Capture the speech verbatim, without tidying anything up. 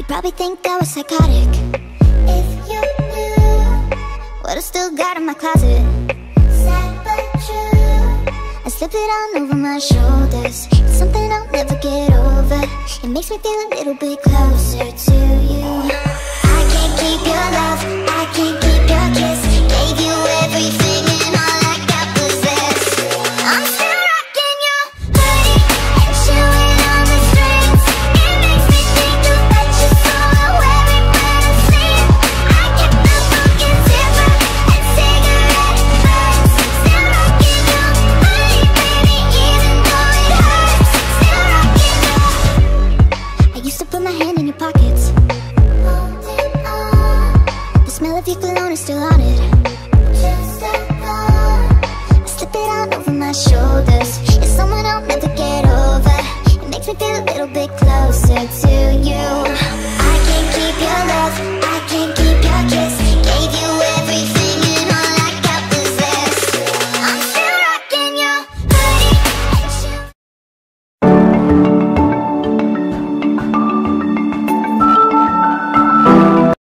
probably think I was psychotic. If you knew what I still got in my closet, sad but true, I slip it on over my shoulders. It's something I'll never get over. It makes me feel a little bit closer to you. I can't keep your love, I can't keep your kiss. Gave you everything and all I got was this. I'm still rocking your hoodie and chewing on the strings. It makes me think about you, so I wear it when I sleep. I get the pumpkin zipper and cigarette burns. Still rocking your hoodie, baby, even though it hurts. Still rocking your. I used to put my hand in your pockets, holding on. The smell of your cologne is still on it.